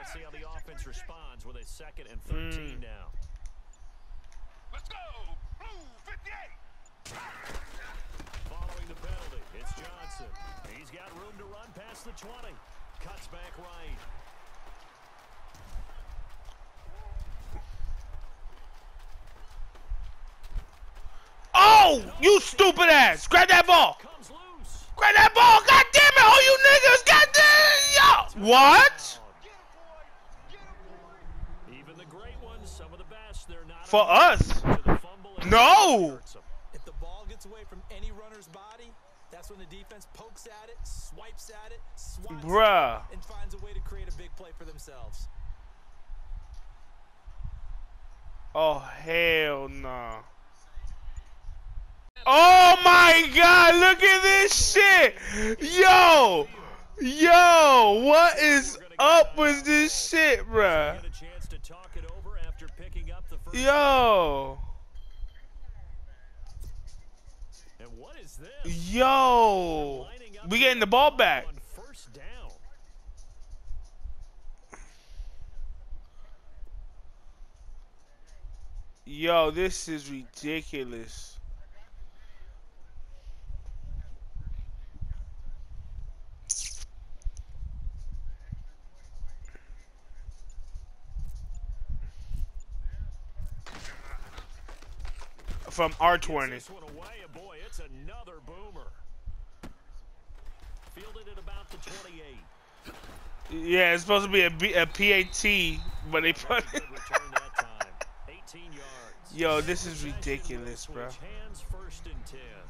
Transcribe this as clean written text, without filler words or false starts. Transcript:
Let's see how the offense responds with a 2nd and 13 now. Let's go! Blue 58! Following the penalty, it's Johnson. He's got room to run past the 20. Cuts back right. Oh, you stupid ass! Grab that ball! Comes loose. Grab that ball! God damn it! All you niggas! God damn! Yo! What? Even the great ones, some of the best, they're not For us? No! If the ball gets away from any runner's body, that's when the defense pokes at it, swipes at it, swats Bruh. and finds a way to create a big play for themselves. Oh, hell no. Oh my God, look at this shit! Yo! Yo, what is up with this shit, bruh? Yo! And what is this? Yo! We getting the ball back. On 1st down. Yo, this is ridiculous. From R20. This one away, boy, it's another boomer. Fielded at about the 28. Yeah, it's supposed to be a PAT, but they put it. Return that time. 18 yards. Yo, this is ridiculous, bro. Hands 1st and 10.